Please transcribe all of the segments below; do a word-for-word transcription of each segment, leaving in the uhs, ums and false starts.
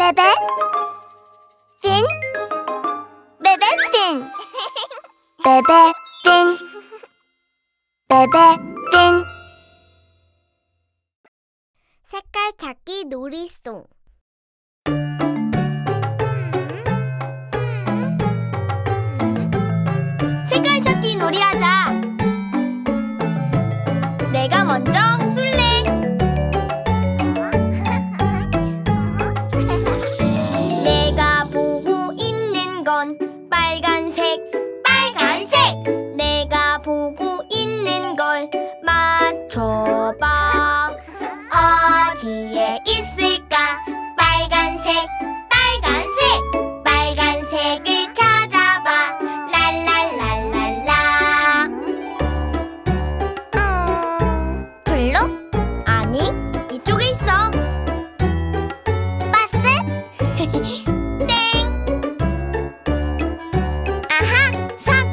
베베 핀 베베 핀 베베 핀 베베 핀 색깔 찾기 놀이송. 색깔 찾기 놀이하자. 내가 먼저 술래. 내가 보고 있는 건 빨간색, 빨간색. 내가 보고 있는 걸 맞춰봐. 어디에 있을까? 빨간색, 빨간색. 빨간색을 찾아봐. 랄랄랄랄라. 블록? 아니, 이쪽에 있어. 바스? 땡! 아하, 사과!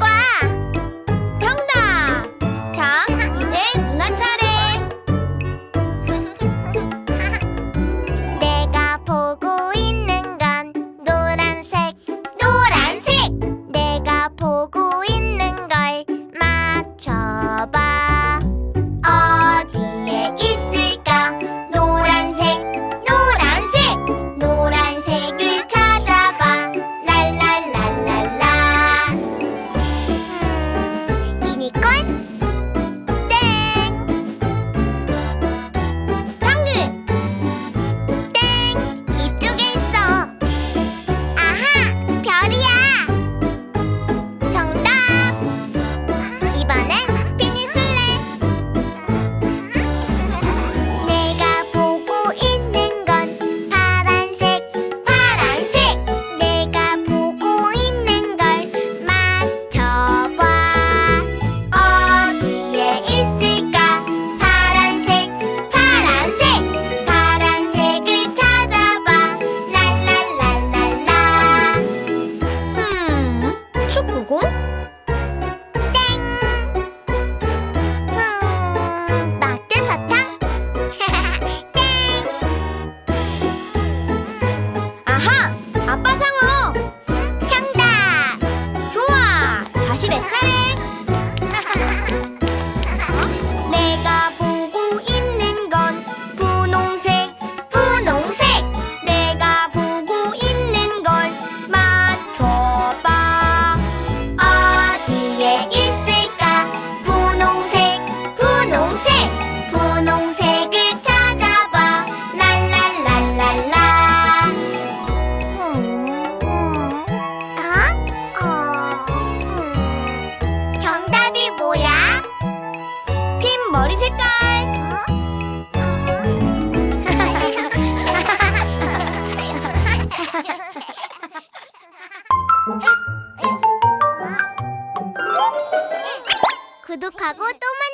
정답! 자, 이제 누나 차례. 내가 보고 있는 건 노란색, 노란색. 내가 보고 있는 걸 맞춰봐. 어디에 있을까? 노란색, 노란색. 노란색을 찾아봐. 랄랄랄랄라. 음, 유니콘? 땡! 당근! 땡! 이쪽에 있어. 아하! 별이야! 정답! 이번엔 피니 술래. 내가 보고 있는 건 파란색, 파란색. 내가 보고 있는 걸 맞춰봐. 어디에 있을까? 파란색, 파란색. 파란색을 찾아봐. 랄랄랄랄라. 음, 축구공? 땡! 음, 마트사탕? 땡! 아하! 아빠 상어! 정답! 좋아! 다시 내 차례! 내가 보고 있는 건 분홍색, 분홍색. 내가 보고 있는 걸 맞춰봐. 어디에 있을까? 분홍색, 분홍색. 분홍색을 찾아봐. 랄랄랄랄라. 정답이 뭐야? 핀 머리 색깔. 구독하고 또 만나.